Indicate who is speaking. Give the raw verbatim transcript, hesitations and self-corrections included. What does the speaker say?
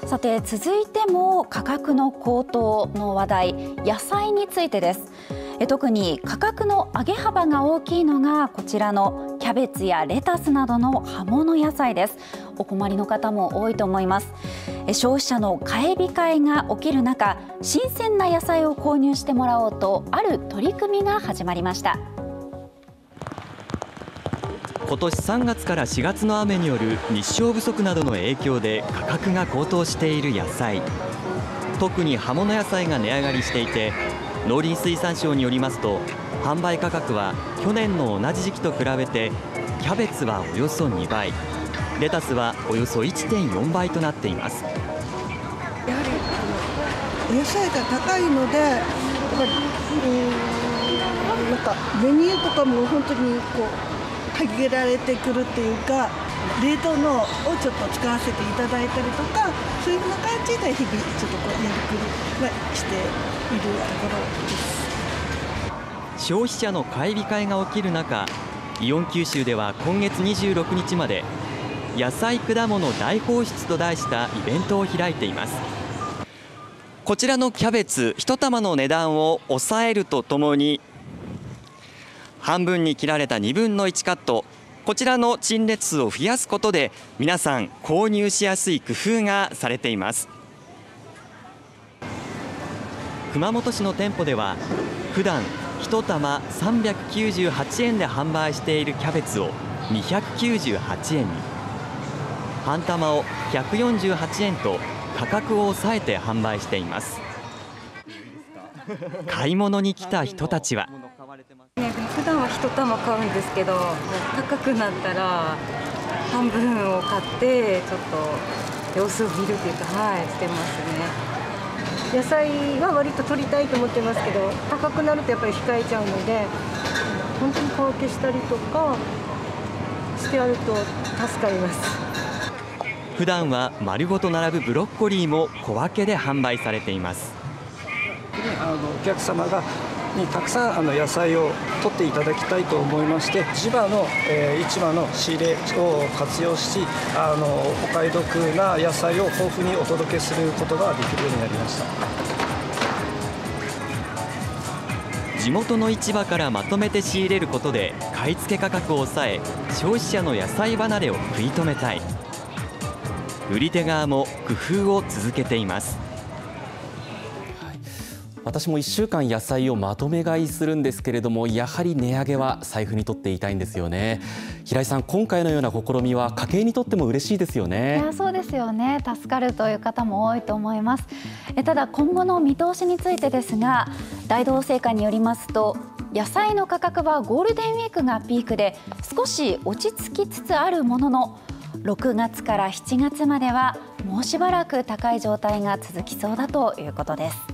Speaker 1: さて続いても価格の高騰の話題、野菜についてです。え特に価格の上げ幅が大きいのがこちらのキャベツやレタスなどの葉物野菜です。お困りの方も多いと思います。消費者の買い控えが起きる中、新鮮な野菜を購入してもらおうとある取り組みが始まりました。
Speaker 2: 今年さんがつからしがつの雨による日照不足などの影響で価格が高騰している野菜、特に葉物野菜が値上がりしていて、農林水産省によりますと、販売価格は去年の同じ時期と比べてキャベツはおよそにばい、レタスはおよそ いってんよんばいとなっています。
Speaker 3: やはり野菜が高いので、やっぱりなんかメニューとかも本当にこう限られてくるっていうか、冷凍のをちょっと使わせていただいたりとか、そういうふうな感じで日々ちょっとこうやりくりはしているところです。
Speaker 2: 消費者の買い控えが起きる中、イオン九州では今月にじゅうろくにちまで野菜果物大放出と題したイベントを開いています。こちらのキャベツ一玉の値段を抑えるとともに、半分に切られたにぶんのいちカット、こちらの陳列数を増やすことで皆さん購入しやすい工夫がされています。熊本市の店舗では普段一玉さんびゃくきゅうじゅうはちえんで販売しているキャベツをにひゃくきゅうじゅうはちえんに、半玉をひゃくよんじゅうはちえんと価格を抑えて販売しています。買い物に来た人たちは、
Speaker 4: 普段は一玉買うんですけど、高くなったら半分を買ってちょっと様子を見るというか、はい、してますね。野菜は割と取りたいと思ってますけど、高くなるとやっぱり控えちゃうので、本当に小分けしたりとかしてあると助かります。
Speaker 2: 普段は丸ごと並ぶブロッコリーも小分けで販売されています。
Speaker 5: あのお客様がにたくさんあの野菜を取っていただきたいと思いまして、地場の、えー、市場の仕入れを活用し、あのお買い得な野菜を豊富にお届けすることができるようになりました。
Speaker 2: 地元の市場からまとめて仕入れることで買い付け価格を抑え、消費者の野菜離れを食い止めたい。売り手側も工夫を続けています。
Speaker 6: 私もいっしゅうかん野菜をまとめ買いするんですけれども、やはり値上げは財布にとって痛いんですよね。平井さん、今回のような試みは家計にとっても嬉しいですよね。
Speaker 1: いや、そうですよね。助かるという方も多いと思います。えただ今後の見通しについてですが、大同製菓によりますと、野菜の価格はゴールデンウィークがピークで少し落ち着きつつあるものの、ろくがつからしちがつまではもうしばらく高い状態が続きそうだということです。